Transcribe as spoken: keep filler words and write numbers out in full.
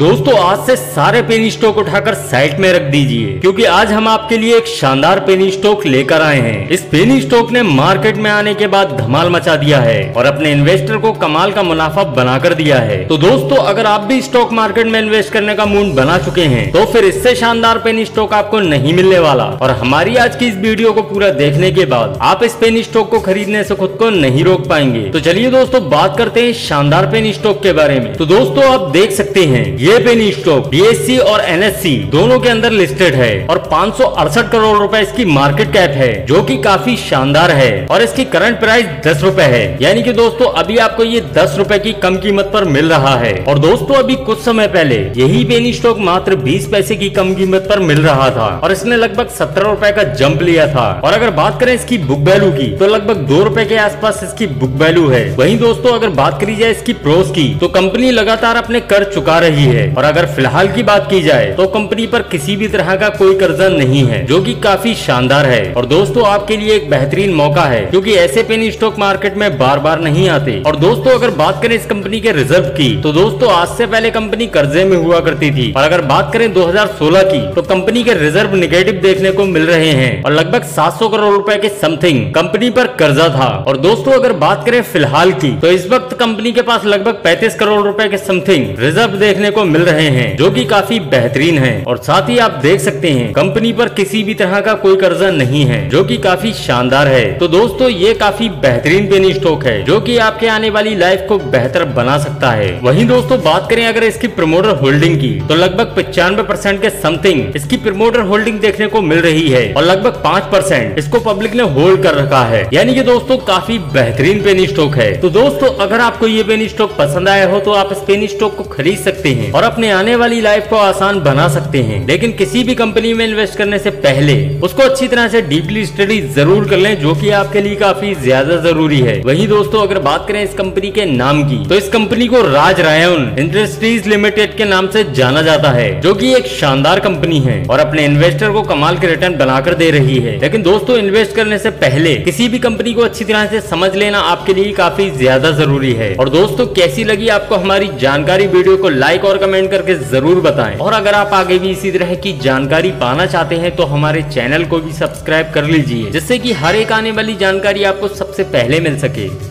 दोस्तों आज से सारे पेनी स्टॉक उठाकर साइड में रख दीजिए, क्योंकि आज हम आपके लिए एक शानदार पेनी स्टॉक लेकर आए हैं। इस पेनी स्टॉक ने मार्केट में आने के बाद धमाल मचा दिया है और अपने इन्वेस्टर को कमाल का मुनाफा बनाकर दिया है। तो दोस्तों अगर आप भी स्टॉक मार्केट में इन्वेस्ट करने का मूड बना चुके हैं तो फिर इससे शानदार पेनी स्टॉक आपको नहीं मिलने वाला। और हमारी आज की इस वीडियो को पूरा देखने के बाद आप इस पेनी स्टॉक को खरीदने से खुद को नहीं रोक पाएंगे। तो चलिए दोस्तों बात करते हैं शानदार पेनी स्टॉक के बारे में। तो दोस्तों आप देख सकते हैं ये पेनी स्टॉक बीएसई और एनएससी दोनों के अंदर लिस्टेड है और पाँच सौ अड़सठ करोड़ रुपए इसकी मार्केट कैप है, जो कि काफी शानदार है। और इसकी करंट प्राइस दस रुपए है, यानी कि दोस्तों अभी आपको ये दस रुपए की कम कीमत पर मिल रहा है। और दोस्तों अभी कुछ समय पहले यही पेनी स्टॉक मात्र बीस पैसे की कम कीमत पर मिल रहा था और इसने लगभग सत्रह रुपए का जंप लिया था। और अगर बात करें इसकी बुक वैल्यू की तो लगभग दो रुपए के आसपास इसकी बुक वैल्यू है। वहीं दोस्तों अगर बात करी जाए इसकी प्रोस की तो कंपनी लगातार अपने कर चुका रही है। और अगर फिलहाल की बात की जाए तो कंपनी पर किसी भी तरह का कोई कर्जा नहीं है, जो कि काफी शानदार है। और दोस्तों आपके लिए एक बेहतरीन मौका है, क्योंकि ऐसे पेनी स्टॉक मार्केट में बार बार नहीं आते। और दोस्तों अगर बात करें इस कंपनी के रिजर्व की तो दोस्तों आज से पहले कंपनी कर्जे में हुआ करती थी। और अगर बात करें दो हजार सोलह की तो कंपनी के रिजर्व निगेटिव देखने को मिल रहे हैं और लगभग सात सौ करोड़ रुपए के समथिंग कंपनी पर कर्जा था। और दोस्तों अगर बात करें फिलहाल की तो इस वक्त कंपनी के पास लगभग पैंतीस करोड़ रुपए के समथिंग रिजर्व देखने को मिल रहे हैं, जो कि काफी बेहतरीन है। और साथ ही आप देख सकते हैं कंपनी पर किसी भी तरह का कोई कर्जा नहीं है, जो कि काफी शानदार है। तो दोस्तों ये काफी बेहतरीन पेनी स्टॉक है, जो कि आपके आने वाली लाइफ को बेहतर बना सकता है। वहीं दोस्तों बात करें अगर इसकी प्रमोटर होल्डिंग की तो लगभग पचानवे परसेंट के समथिंग इसकी प्रमोटर होल्डिंग देखने को मिल रही है और लगभग पाँच परसेंट इसको पब्लिक ने होल्ड कर रखा है, यानी कि दोस्तों काफी बेहतरीन पेनी स्टॉक है। तो दोस्तों अगर आपको ये पेनी स्टॉक पसंद आया हो तो आप इस पेनी स्टॉक को खरीद सकते हैं और अपने आने वाली लाइफ को आसान बना सकते हैं। लेकिन किसी भी कंपनी में इन्वेस्ट करने से पहले उसको अच्छी तरह से डीपली स्टडी जरूर कर लें, जो कि आपके लिए काफी ज्यादा जरूरी है। वहीं दोस्तों अगर बात करें इस कंपनी के नाम की तो इस कंपनी को राज रायन इंडस्ट्रीज लिमिटेड के नाम से जाना जाता है, जो कि एक शानदार कंपनी है और अपने इन्वेस्टर को कमाल के रिटर्न बनाकर दे रही है। लेकिन दोस्तों इन्वेस्ट करने से पहले किसी भी कंपनी को अच्छी तरह से समझ लेना आपके लिए काफी ज्यादा जरूरी है। और दोस्तों कैसी लगी आपको हमारी जानकारी? वीडियो को लाइक और कमेंट करके जरूर बताएं। और अगर आप आगे भी इसी तरह की जानकारी पाना चाहते हैं तो हमारे चैनल को भी सब्सक्राइब कर लीजिए, जिससे कि हर एक आने वाली जानकारी आपको सबसे पहले मिल सके।